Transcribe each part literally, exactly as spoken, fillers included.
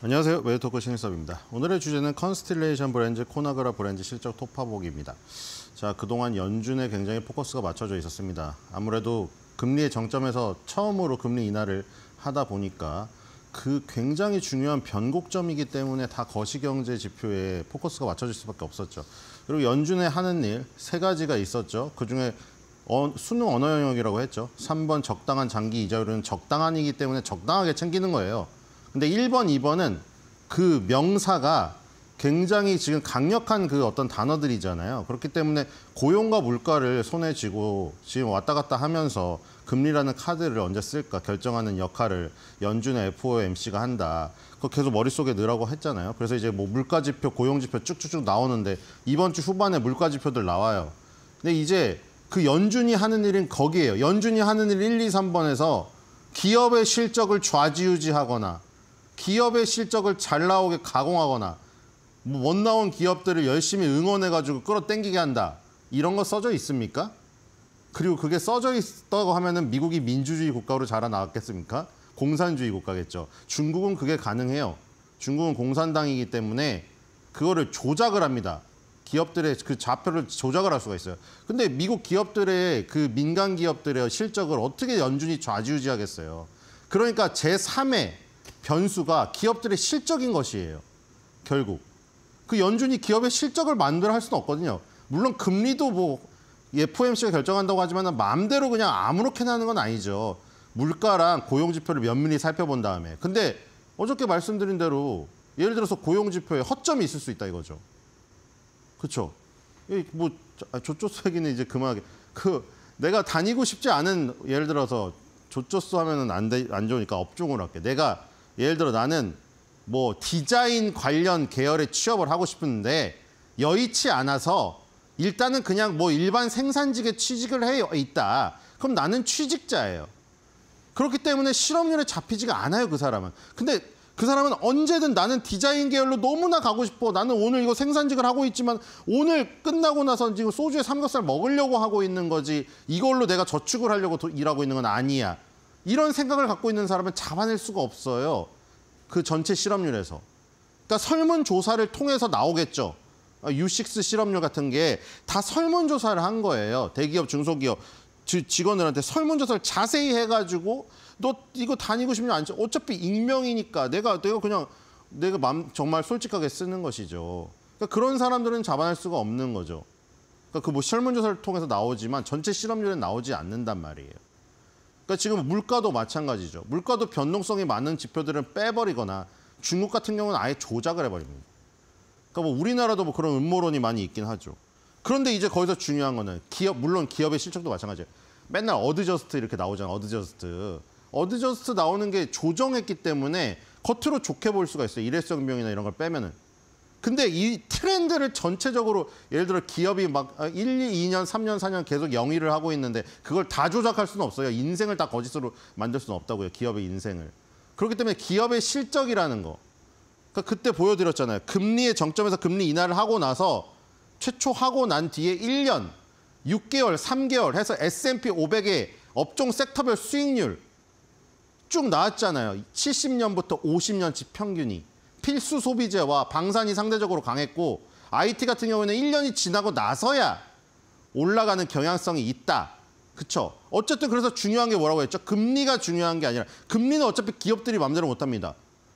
안녕하세요. 매일토크 신일섭입니다. 오늘의 주제는 컨스틸레이션 브랜드 코나그라 브랜드 실적 토파보기입니다. 자, 그동안 연준에 굉장히 포커스가 맞춰져 있었습니다. 아무래도 금리의 정점에서 처음으로 금리 인하를 하다 보니까 그 굉장히 중요한 변곡점이기 때문에 다 거시경제 지표에 포커스가 맞춰질 수밖에 없었죠. 그리고 연준에 하는 일 세 가지가 있었죠. 그중에 어, 수능 언어 영역이라고 했죠. 삼 번 적당한 장기 이자율은 적당한이기 때문에 적당하게 챙기는 거예요. 근데 일 번, 이 번은 그 명사가 굉장히 지금 강력한 그 어떤 단어들이잖아요. 그렇기 때문에 고용과 물가를 손에 쥐고 지금 왔다 갔다 하면서 금리라는 카드를 언제 쓸까 결정하는 역할을 연준의 에프오엠씨가 한다. 그거 계속 머릿속에 넣으라고 했잖아요. 그래서 이제 뭐 물가지표, 고용지표 쭉쭉쭉 나오는데 이번 주 후반에 물가지표들 나와요. 근데 이제 그 연준이 하는 일은 거기에요. 연준이 하는 일 일, 이, 삼 번에서 기업의 실적을 좌지우지하거나 기업의 실적을 잘 나오게 가공하거나 뭐 못 나온 기업들을 열심히 응원해가지고 끌어당기게 한다. 이런 거 써져 있습니까? 그리고 그게 써져 있다고 하면은 미국이 민주주의 국가로 자라나왔겠습니까? 공산주의 국가겠죠. 중국은 그게 가능해요. 중국은 공산당이기 때문에 그거를 조작을 합니다. 기업들의 그 좌표를 조작을 할 수가 있어요. 근데 미국 기업들의 그 민간 기업들의 실적을 어떻게 연준이 좌지우지하겠어요. 그러니까 제삼의 변수가 기업들의 실적인 것이에요. 결국. 그 연준이 기업의 실적을 만들어 할 수는 없거든요. 물론 금리도 뭐 에프오엠씨가 결정한다고 하지만 마음대로 그냥 아무렇게나 하는 건 아니죠. 물가랑 고용지표를 면밀히 살펴본 다음에. 근데 어저께 말씀드린 대로 예를 들어서 고용지표에 허점이 있을 수 있다 이거죠. 그렇죠? 뭐 조조수 얘기는 이제 그만하게. 그 내가 다니고 싶지 않은 예를 들어서 조조수 하면은 안, 돼, 안 좋으니까 업종으로 할게. 내가 예를 들어 나는 뭐 디자인 관련 계열에 취업을 하고 싶은데 여의치 않아서 일단은 그냥 뭐 일반 생산직에 취직을 해 있다. 그럼 나는 취직자예요. 그렇기 때문에 실업률에 잡히지가 않아요, 그 사람은. 근데 그 사람은 언제든 나는 디자인 계열로 너무나 가고 싶어. 나는 오늘 이거 생산직을 하고 있지만 오늘 끝나고 나서 지금 소주에 삼겹살 먹으려고 하고 있는 거지 이걸로 내가 저축을 하려고 일하고 있는 건 아니야. 이런 생각을 갖고 있는 사람은 잡아낼 수가 없어요. 그 전체 실업률에서. 그러니까 설문조사를 통해서 나오겠죠. 유식스 실업률 같은 게 다 설문조사를 한 거예요. 대기업, 중소기업 직원들한테 설문조사를 자세히 해가지고 너 이거 다니고 싶냐 안 어차피 익명이니까 내가 내가 그냥 내가 맘, 정말 솔직하게 쓰는 것이죠. 그러니까 그런 사람들은 잡아낼 수가 없는 거죠. 그러니까 그 뭐 설문조사를 통해서 나오지만 전체 실업률은 나오지 않는단 말이에요. 그러니까 지금 물가도 마찬가지죠. 물가도 변동성이 많은 지표들은 빼버리거나 중국 같은 경우는 아예 조작을 해버립니다. 그러니까 뭐 우리나라도 뭐 그런 음모론이 많이 있긴 하죠. 그런데 이제 거기서 중요한 거는 기업, 물론 기업의 실적도 마찬가지예요. 맨날 어드저스트 이렇게 나오잖아요. 어드저스트. 어드저스트 나오는 게 조정했기 때문에 겉으로 좋게 보일 수가 있어요. 일회성 비용이나 이런 걸 빼면은. 근데 이 트렌드를 전체적으로 예를 들어 기업이 막 일, 이 년, 삼 년, 사 년 계속 영위를 하고 있는데 그걸 다 조작할 수는 없어요. 인생을 다 거짓으로 만들 수는 없다고요. 기업의 인생을. 그렇기 때문에 기업의 실적이라는 거. 그러니까 그때 보여드렸잖아요. 금리의 정점에서 금리 인하를 하고 나서 최초 하고 난 뒤에 일 년, 육 개월, 삼 개월 해서 에스 앤 피 오백의 업종 섹터별 수익률 쭉 나왔잖아요. 칠십 년부터 오십 년치 평균이. 필수 소비재와 방산이 상대적으로 강했고 아이티 같은 경우에는 일 년이 지나고 나서야 올라가는 경향성이 있다. 그렇죠? 어쨌든 그래서 중요한 게 뭐라고 했죠? 금리가 중요한 게 아니라 금리는 어차피 기업들이 마음대로 못합니다.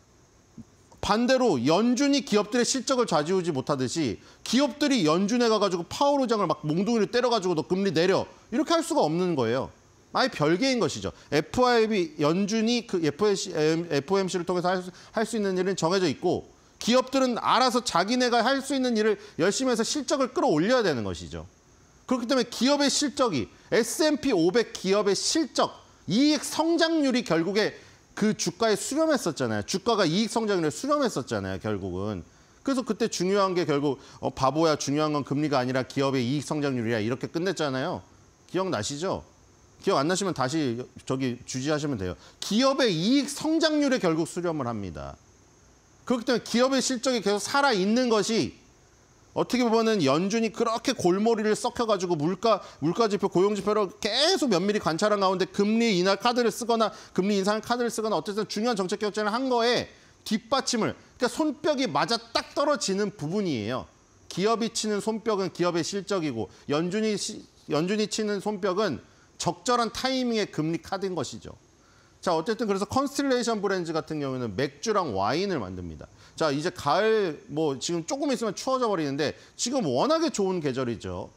반대로 연준이 기업들의 실적을 좌지우지 못하듯이 기업들이 연준에 가가지고 파월 의장을 막 몽둥이를 때려가지고 너 금리 내려 이렇게 할 수가 없는 거예요. 아예 별개인 것이죠. 에프오엠씨, 연준이 그 에프오엠씨를 통해서 할 수, 할 수 있는 일은 정해져 있고 기업들은 알아서 자기네가 할 수 있는 일을 열심히 해서 실적을 끌어올려야 되는 것이죠. 그렇기 때문에 기업의 실적이 에스 앤 피 오백 기업의 실적, 이익 성장률이 결국에 그 주가에 수렴했었잖아요. 주가가 이익 성장률에 수렴했었잖아요. 결국은. 그래서 그때 중요한 게 결국 어, 바보야 중요한 건 금리가 아니라 기업의 이익 성장률이야 이렇게 끝냈잖아요. 기억나시죠? 기억 안 나시면 다시 저기 주지하시면 돼요. 기업의 이익 성장률에 결국 수렴을 합니다. 그렇기 때문에 기업의 실적이 계속 살아있는 것이 어떻게 보면은 연준이 그렇게 골머리를 썩혀가지고 물가, 물가지표, 고용지표를 계속 면밀히 관찰한 가운데 금리 인하 카드를 쓰거나 금리 인상 카드를 쓰거나 어쨌든 중요한 정책 결정을 한 거에 뒷받침을, 그러니까 손뼉이 맞아 딱 떨어지는 부분이에요. 기업이 치는 손뼉은 기업의 실적이고 연준이 시, 연준이 치는 손뼉은 적절한 타이밍의 금리 카드인 것이죠. 자, 어쨌든 그래서 컨스텔레이션 브랜드 같은 경우는 맥주랑 와인을 만듭니다. 자, 이제 가을 뭐 지금 조금 있으면 추워져 버리는데 지금 워낙에 좋은 계절이죠.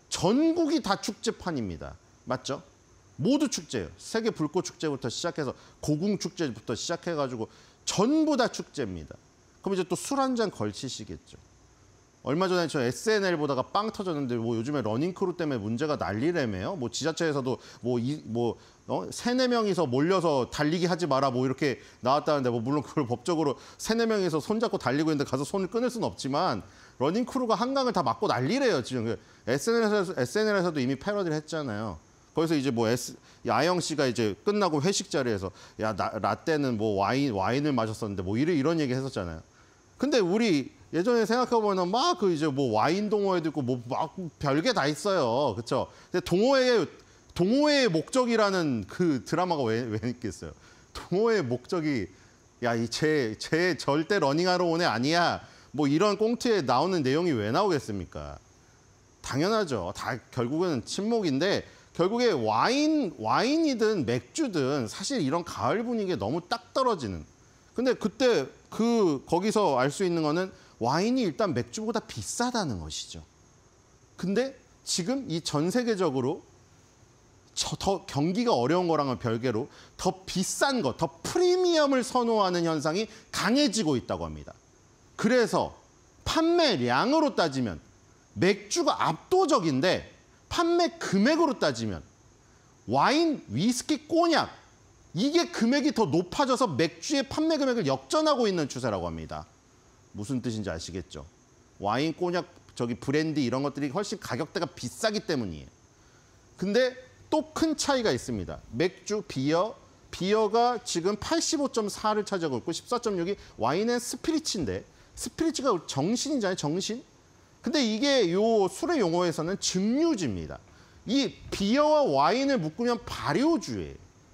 전국이 다 축제판입니다. 맞죠? 모두 축제예요. 세계 불꽃 축제부터 시작해서 고궁 축제부터 시작해가지고 전부 다 축제입니다. 그럼 이제 또 술 한 잔 걸치시겠죠. 얼마 전에 저 에스엔엘 보다가 빵 터졌는데 뭐 요즘에 러닝크루 때문에 문제가 난리라며요. 뭐 지자체에서도 뭐 이 뭐 어? 세네 명이서 몰려서 달리기 하지 마라 뭐 이렇게 나왔다는데 뭐 물론 그걸 법적으로 세네 명이서 손잡고 달리고 있는데 가서 손을 끊을 수는 없지만 러닝크루가 한강을 다 막고 난리래요. 지금 에스엔엘에서 에스엔엘에서도 이미 패러디를 했잖아요. 거기서 이제 뭐 S, 야영 씨가 이제 끝나고 회식 자리에서 야 나, 라떼는 뭐 와인 와인을 마셨었는데 뭐 이런 이런 얘기 했었잖아요. 근데 우리 예전에 생각해보면 막 그 이제 뭐 와인 동호회도 있고 뭐 막 별게 다 있어요, 그렇죠? 근데 동호회의 동호회의 목적이라는 그 드라마가 왜 왜 있겠어요? 동호회의 목적이 야 이 제 제 절대 러닝하러 온 애 아니야. 뭐 이런 꽁트에 나오는 내용이 왜 나오겠습니까? 당연하죠. 다 결국은 친목인데. 결국에 와인, 와인이든 맥주든 사실 이런 가을 분위기에 너무 딱 떨어지는. 근데 그때 그 거기서 알 수 있는 거는 와인이 일단 맥주보다 비싸다는 것이죠. 근데 지금 이 전 세계적으로 저, 더 경기가 어려운 거랑은 별개로 더 비싼 것, 더 프리미엄을 선호하는 현상이 강해지고 있다고 합니다. 그래서 판매량으로 따지면 맥주가 압도적인데 판매 금액으로 따지면 와인, 위스키, 꼬냑 이게 금액이 더 높아져서 맥주의 판매 금액을 역전하고 있는 추세라고 합니다. 무슨 뜻인지 아시겠죠? 와인, 꼬냑, 저기 브랜디 이런 것들이 훨씬 가격대가 비싸기 때문이에요. 근데 또 큰 차이가 있습니다. 맥주, 비어, 비어가 지금 팔십오 점 사를 차지하고 있고 십사 점 육이 와인은 스피리츠인데 스피리츠가 정신이잖아요, 정신? 근데 이게 요 술의 용어에서는 증류주입니다. 이 비어와 와인을 묶으면 발효주예요.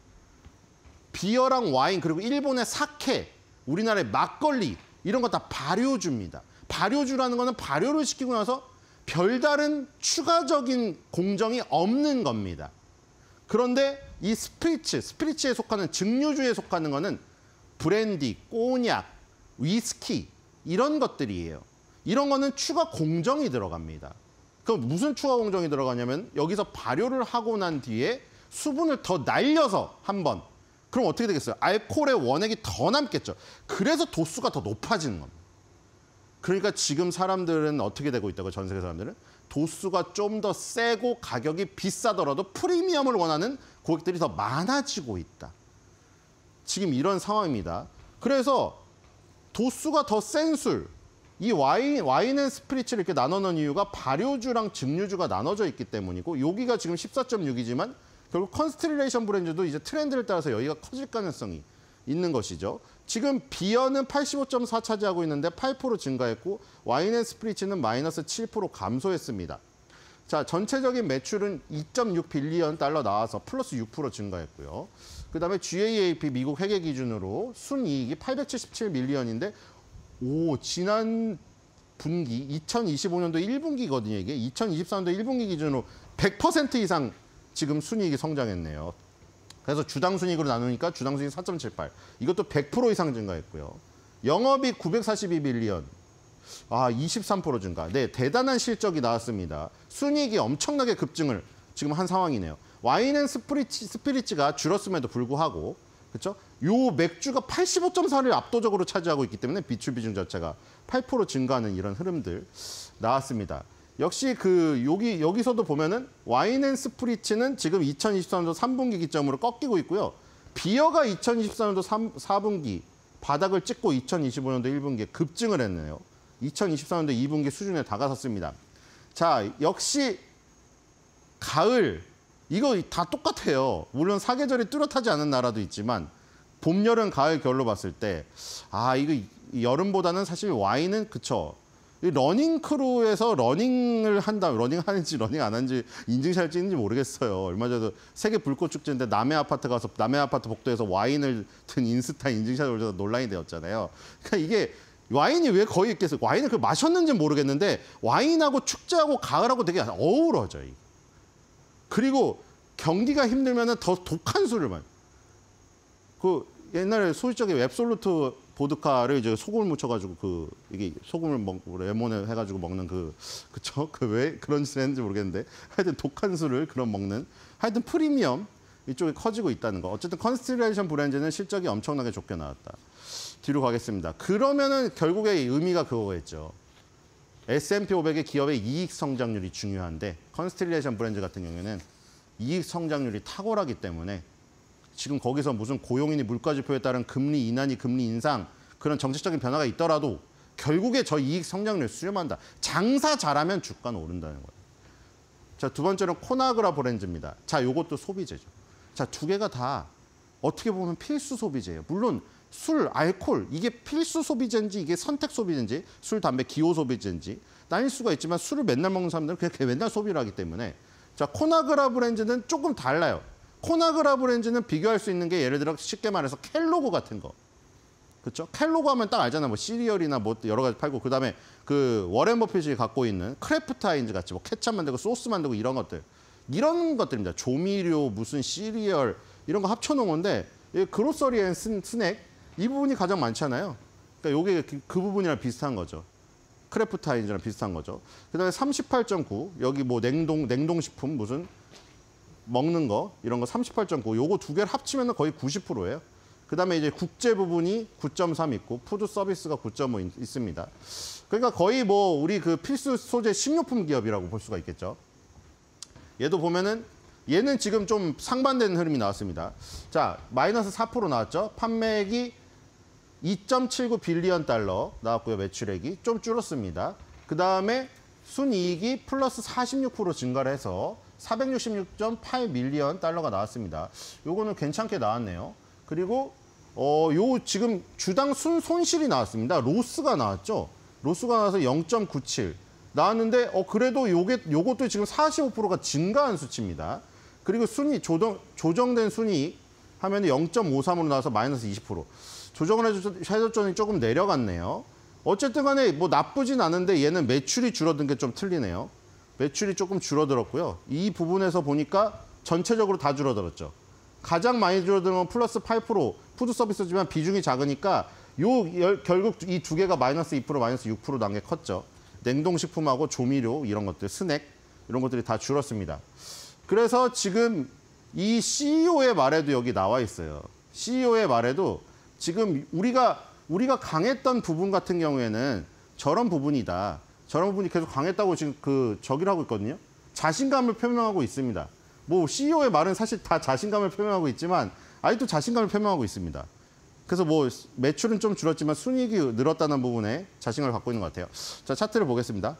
비어랑 와인 그리고 일본의 사케, 우리나라의 막걸리 이런 거 다 발효주입니다. 발효주라는 거는 발효를 시키고 나서 별다른 추가적인 공정이 없는 겁니다. 그런데 이 스피리츠, 스피리츠에 속하는 증류주에 속하는 거는 브랜디, 꼬냑, 위스키 이런 것들이에요. 이런 거는 추가 공정이 들어갑니다. 그럼 무슨 추가 공정이 들어가냐면 여기서 발효를 하고 난 뒤에 수분을 더 날려서 한번 그럼 어떻게 되겠어요? 알코올의 원액이 더 남겠죠. 그래서 도수가 더 높아지는 겁니다. 그러니까 지금 사람들은 어떻게 되고 있다고 전 세계 사람들은 도수가 좀 더 세고 가격이 비싸더라도 프리미엄을 원하는 고객들이 더 많아지고 있다. 지금 이런 상황입니다. 그래서 도수가 더 센 술, 이 와인, 와인 앤 스피리츠를 이렇게 나눠놓은 이유가 발효주랑 증류주가 나눠져 있기 때문이고 여기가 지금 십사 점 육이지만 결국 컨스텔레이션 브랜드도 이제 트렌드를 따라서 여기가 커질 가능성이 있는 것이죠. 지금 비어는 팔십오 점 사 차지하고 있는데 팔 퍼센트 증가했고 와인 앤 스피리츠는 마이너스 칠 퍼센트 감소했습니다. 자, 전체적인 매출은 이 점 육 빌리언 달러 나와서 플러스 육 퍼센트 증가했고요. 그다음에 지에이에이피 미국 회계 기준으로 순이익이 팔백칠십칠 밀리언인데 오, 지난 분기 이천이십오 년도 일 분기거든요. 이게 이천이십사 년도 일 분기 기준으로 백 퍼센트 이상 지금 순이익이 성장했네요. 그래서 주당 순이익으로 나누니까 주당 순이익 사 점 칠팔. 이것도 백 퍼센트 이상 증가했고요. 영업이익 구백사십이 빌리언. 아, 이십삼 퍼센트 증가. 네, 대단한 실적이 나왔습니다. 순이익이 엄청나게 급증을 지금 한 상황이네요. 와인 앤 스피리츠, 스피리츠가 줄었음에도 불구하고 그렇죠? 요 맥주가 팔십오 점 사를 압도적으로 차지하고 있기 때문에 비출 비중 자체가 팔 퍼센트 증가하는 이런 흐름들 나왔습니다. 역시 그 여기 여기서도 보면은 와인 앤 스피리츠는 지금 이천이십사 년도 삼 분기 기점으로 꺾이고 있고요. 비어가 이천이십사 년도 사 분기 바닥을 찍고 이천이십오 년도 일 분기에 급증을 했네요. 이천이십사 년도 이 분기 수준에 다가섰습니다. 자, 역시 가을 이거 다 똑같아요. 물론 사계절이 뚜렷하지 않은 나라도 있지만 봄, 여름, 가을, 겨울로 봤을 때 아, 이거 여름보다는 사실 와인은 그쵸. 이 러닝 크루에서 러닝을 한다, 러닝 하는지 러닝 안 하는지 인증샷을 찍는지 모르겠어요. 얼마 전에 세계 불꽃 축제인데 남해 아파트 가서 남해 아파트 복도에서 와인을 든 인스타 인증샷을 올려서 논란이 되었잖아요. 그러니까 이게 와인이 왜 거기 있겠어요? 와인을 그 마셨는지 모르겠는데 와인하고 축제하고 가을하고 되게 어우러져요. 그리고 경기가 힘들면은 더 독한 술을 만. 그 옛날에 소시적인 앱솔루트 보드카를 이제 소금을 묻혀가지고 그 이게 소금을 먹 레몬을 해가지고 먹는 그 그쵸? 그 왜 그런 짓을 했는지 모르겠는데 하여튼 독한 술을 그런 먹는 하여튼 프리미엄 이쪽에 커지고 있다는 거. 어쨌든 컨스텔레이션 브랜드는 실적이 엄청나게 좋게 나왔다. 뒤로 가겠습니다. 그러면은 결국에 의미가 그거겠죠. 에스 앤 피 오백의 기업의 이익 성장률이 중요한데 컨스텔레이션 브랜드 같은 경우에는 이익 성장률이 탁월하기 때문에 지금 거기서 무슨 고용이니 물가지표에 따른 금리 인하니 금리 인상 그런 정책적인 변화가 있더라도 결국에 저 이익 성장률을 수렴한다. 장사 잘하면 주가는 오른다는 거예요. 자, 두 번째는 코나그라 브랜드입니다. 자, 요것도 소비재죠. 자, 두 개가 다 어떻게 보면 필수 소비재예요. 물론 술, 알코올 이게 필수 소비재인지 이게 선택 소비재인지 술, 담배, 기호 소비재인지 나뉠 수가 있지만 술을 맨날 먹는 사람들은 그냥 맨날 소비를 하기 때문에 자, 코나그라 브랜드는 조금 달라요. 코나그라 브랜드는 비교할 수 있는 게 예를 들어 쉽게 말해서 켈로그 같은 거. 그렇죠? 켈로그 하면 딱 알잖아요. 뭐 시리얼이나 뭐 여러 가지 팔고 그다음에 그 워렌 버핏이 갖고 있는 크래프트 하인즈 같이 뭐 케첩 만들고 소스 만들고 이런 것들. 이런 것들입니다. 조미료, 무슨 시리얼 이런 거 합쳐 놓은 건데 그로서리 앤 스낵 이 부분이 가장 많잖아요. 그러니까 요게 그, 그 부분이랑 비슷한 거죠. 크래프트 하인즈랑 비슷한 거죠. 그다음에 삼십팔 점 구 여기 뭐 냉동 냉동식품 무슨 먹는 거 이런 거 삼십팔 점 구 요거 두 개를 합치면 거의 구십 퍼센트예요. 그다음에 이제 국제 부분이 구 점 삼 있고 푸드 서비스가 구 점 오 있습니다. 그러니까 거의 뭐 우리 그 필수 소재 식료품 기업이라고 볼 수가 있겠죠. 얘도 보면은 얘는 지금 좀 상반되는 흐름이 나왔습니다. 자, 마이너스 사 퍼센트 나왔죠. 판매액이 이 점 칠구 빌리언 달러 나왔고요. 매출액이 좀 줄었습니다. 그다음에 순이익이 플러스 사십육 퍼센트 증가를 해서 사백육십육 점 팔 밀리언 달러가 나왔습니다. 요거는 괜찮게 나왔네요. 그리고 어, 요 지금 주당 순 손실이 나왔습니다. 로스가 나왔죠. 로스가 나와서 영 점 구칠 나왔는데 어 그래도 요게 요것도 지금 사십오 퍼센트가 증가한 수치입니다. 그리고 순이 조정 조정된 순이익 하면 영 점 오삼으로 나와서 마이너스 이십 퍼센트. 조정을 해줬더니 조금 내려갔네요. 어쨌든 간에 뭐 나쁘진 않은데 얘는 매출이 줄어든 게 좀 틀리네요. 매출이 조금 줄어들었고요. 이 부분에서 보니까 전체적으로 다 줄어들었죠. 가장 많이 줄어드는 건 플러스 팔 퍼센트 푸드 서비스지만 비중이 작으니까 요 결국 이 두 개가 마이너스 이 퍼센트 마이너스 육 퍼센트 난 게 컸죠. 냉동식품하고 조미료 이런 것들 스낵 이런 것들이 다 줄었습니다. 그래서 지금 이 씨이오의 말에도 여기 나와 있어요. 씨이오의 말에도 지금 우리가 우리가 강했던 부분 같은 경우에는 저런 부분이다. 저런 부분이 계속 강했다고 지금 그 저기를 하고 있거든요. 자신감을 표명하고 있습니다. 뭐 씨이오의 말은 사실 다 자신감을 표명하고 있지만 아직도 자신감을 표명하고 있습니다. 그래서 뭐 매출은 좀 줄었지만 순이익이 늘었다는 부분에 자신감을 갖고 있는 것 같아요. 자, 차트를 보겠습니다.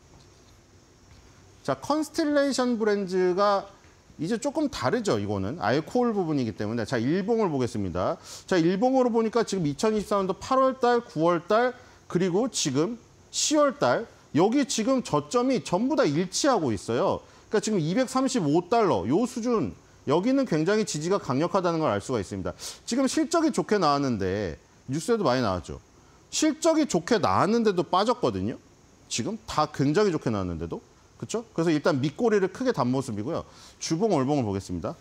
자, 컨스텔레이션 브랜드가 이제 조금 다르죠. 이거는 알코올 부분이기 때문에. 자, 일봉을 보겠습니다. 자, 일봉으로 보니까 지금 이천이십사 년도 팔월 달, 구월 달 그리고 지금 시월 달 여기 지금 저점이 전부 다 일치하고 있어요. 그러니까 지금 이백삼십오 달러 요 수준 여기는 굉장히 지지가 강력하다는 걸 알 수가 있습니다. 지금 실적이 좋게 나왔는데 뉴스에도 많이 나왔죠. 실적이 좋게 나왔는데도 빠졌거든요. 지금 다 굉장히 좋게 나왔는데도. 그렇죠? 그래서 일단 밑꼬리를 크게 단 모습이고요. 주봉 월봉을 보겠습니다.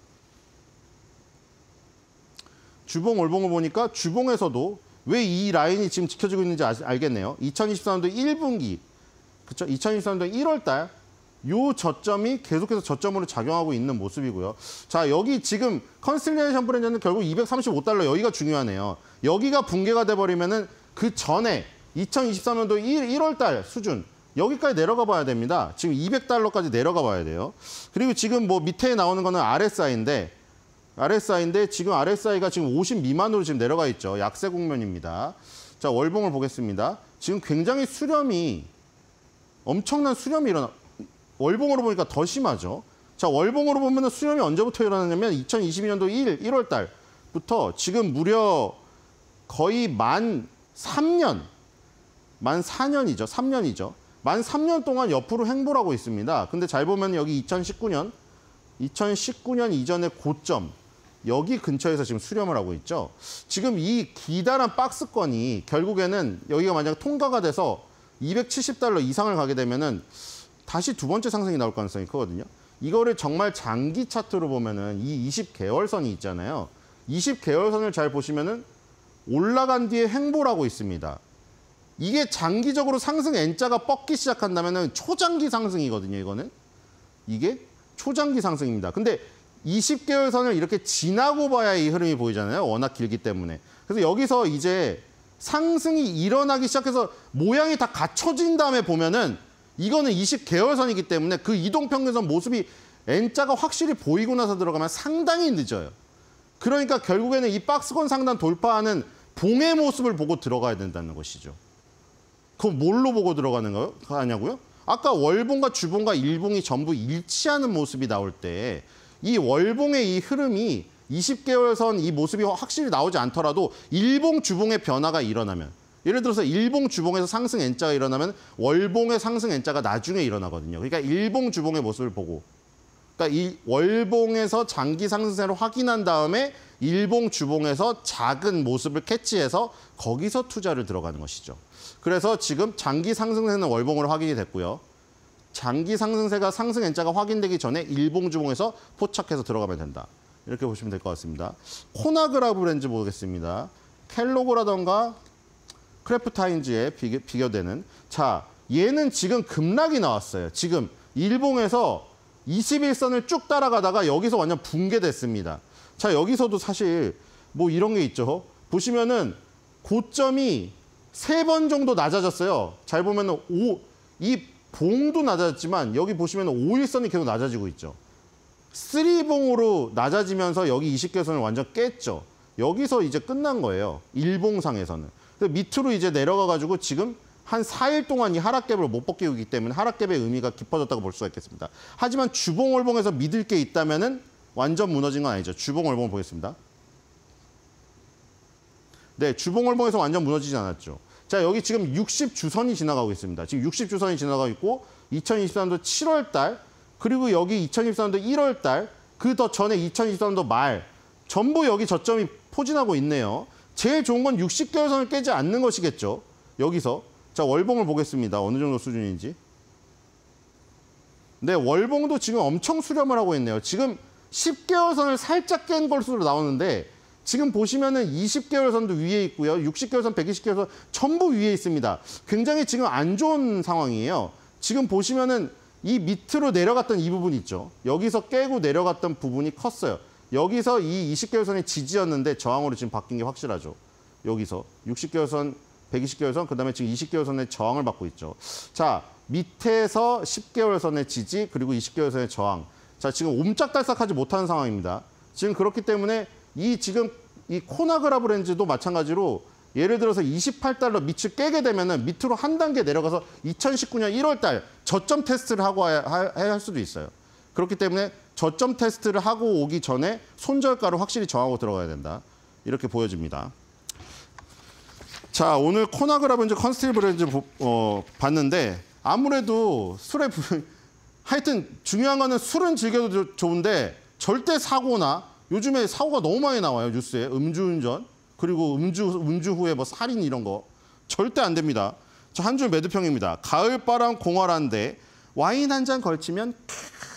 주봉 월봉을 보니까 주봉에서도 왜 이 라인이 지금 지켜지고 있는지 알겠네요. 이천이십사 년도 일 분기, 그렇죠? 이천이십사 년도 일월 달 요 저점이 계속해서 저점으로 작용하고 있는 모습이고요. 자, 여기 지금 컨스텔레이션 브랜드는 결국 이백삼십오 달러 여기가 중요하네요. 여기가 붕괴가 돼버리면은 그 전에 이천이십삼 년도 일월 달 수준 여기까지 내려가 봐야 됩니다. 지금 이백 달러까지 내려가 봐야 돼요. 그리고 지금 뭐 밑에 나오는 거는 알에스아이인데 알에스아이인데 지금 알에스아이가 지금 오십 미만으로 지금 내려가 있죠. 약세 국면입니다. 자, 월봉을 보겠습니다. 지금 굉장히 수렴이 엄청난 수렴이 일어나 월봉으로 보니까 더 심하죠. 자, 월봉으로 보면 수렴이 언제부터 일어났냐면 이천이십이 년도 일월 달부터 지금 무려 거의 만 삼 년 만 사 년이죠. 삼 년이죠. 만 삼 년 동안 옆으로 횡보하고 있습니다. 근데 잘 보면 여기 이천십구 년, 이천십구 년 이전의 고점, 여기 근처에서 지금 수렴을 하고 있죠. 지금 이 기다란 박스권이 결국에는 여기가 만약 통과가 돼서 이백칠십 달러 이상을 가게 되면은 다시 두 번째 상승이 나올 가능성이 크거든요. 이거를 정말 장기 차트로 보면은 이 이십 개월선이 있잖아요. 이십 개월선을 잘 보시면은 올라간 뒤에 횡보를 하고 있습니다. 이게 장기적으로 상승 N자가 뻗기 시작한다면은 초장기 상승이거든요, 이거는. 이게 초장기 상승입니다. 근데 이십 개월선을 이렇게 지나고 봐야 이 흐름이 보이잖아요. 워낙 길기 때문에. 그래서 여기서 이제 상승이 일어나기 시작해서 모양이 다 갖춰진 다음에 보면은 이거는 이십 개월선이기 때문에 그 이동평균선 모습이 N자가 확실히 보이고 나서 들어가면 상당히 늦어요. 그러니까 결국에는 이 박스권 상단 돌파하는 봉의 모습을 보고 들어가야 된다는 것이죠. 그럼 뭘로 보고 들어가는 거요? 하냐고요? 아까 월봉과 주봉과 일봉이 전부 일치하는 모습이 나올 때 이 월봉의 이 흐름이 이십 개월선 이 모습이 확실히 나오지 않더라도 일봉, 주봉의 변화가 일어나면 예를 들어서 일봉, 주봉에서 상승 N자가 일어나면 월봉의 상승 N자가 나중에 일어나거든요. 그러니까 일봉, 주봉의 모습을 보고 그러니까 이 월봉에서 장기 상승세를 확인한 다음에 일봉, 주봉에서 작은 모습을 캐치해서 거기서 투자를 들어가는 것이죠. 그래서 지금 장기 상승세는 월봉으로 확인이 됐고요. 장기 상승세가 상승 N자가 확인되기 전에 일봉, 주봉에서 포착해서 들어가면 된다. 이렇게 보시면 될 것 같습니다. 코나그라 렌즈 보겠습니다. 켈로그라던가 크래프트하인즈에 비교, 비교되는. 자, 얘는 지금 급락이 나왔어요. 지금 일봉에서 이십일 선을 쭉 따라가다가 여기서 완전 붕괴됐습니다. 자, 여기서도 사실 뭐 이런 게 있죠. 보시면은 고점이 세 번 정도 낮아졌어요. 잘 보면은 오, 이 봉도 낮아졌지만 여기 보시면 오일선이 계속 낮아지고 있죠. 쓰리봉으로 낮아지면서 여기 이십 개선을 완전 깼죠. 여기서 이제 끝난 거예요. 일봉상에서는. 밑으로 이제 내려가가지고 지금 한 사 일 동안 이 하락갭을 못 벗기고 있기 때문에 하락갭의 의미가 깊어졌다고 볼 수가 있겠습니다. 하지만 주봉, 월봉에서 믿을 게 있다면은 완전 무너진 건 아니죠. 주봉, 월봉을 보겠습니다. 네, 주봉, 월봉에서 완전 무너지지 않았죠. 자, 여기 지금 육십 주선이 지나가고 있습니다. 지금 육십 주선이 지나가고 있고 이천이십삼 년도 칠월 달 그리고 여기 이천이십삼 년도 일월 달 그 더 전에 이천이십삼 년도 말 전부 여기 저점이 포진하고 있네요. 제일 좋은 건 육십 개월선을 깨지 않는 것이겠죠. 여기서. 자, 월봉을 보겠습니다. 어느 정도 수준인지. 네, 월봉도 지금 엄청 수렴을 하고 있네요. 지금 십 개월선을 살짝 깬 것으로 나오는데 지금 보시면은 이십 개월선도 위에 있고요. 육십 개월선, 백이십 개월선 전부 위에 있습니다. 굉장히 지금 안 좋은 상황이에요. 지금 보시면은 이 밑으로 내려갔던 이 부분 있죠. 여기서 깨고 내려갔던 부분이 컸어요. 여기서 이 이십 개월선이 지지였는데 저항으로 지금 바뀐 게 확실하죠. 여기서 육십 개월선, 백이십 개월선, 그다음에 지금 이십 개월선의 저항을 받고 있죠. 자, 밑에서 십 개월선의 지지, 그리고 이십 개월선의 저항. 자, 지금 옴짝달싹하지 못하는 상황입니다. 지금 그렇기 때문에 이 지금 이 코나그라 렌즈도 마찬가지로 예를 들어서 이십팔 달러 밑을 깨게 되면은 밑으로 한 단계 내려가서 이천십구 년 일월 달 저점 테스트를 하고 해야 할 수도 있어요. 그렇기 때문에 저점 테스트를 하고 오기 전에 손절가를 확실히 정하고 들어가야 된다. 이렇게 보여집니다. 자, 오늘 코나그라 렌즈, 컨스틸 렌즈 어, 봤는데 아무래도 술에 하여튼 중요한 거는 술은 즐겨도 좋은데 절대 사고나 요즘에 사고가 너무 많이 나와요. 뉴스에. 음주운전, 그리고 음주, 음주 후에 뭐 살인 이런 거. 절대 안 됩니다. 자, 한 줄 매도평입니다. 가을바람 공활한데 와인 한 잔 걸치면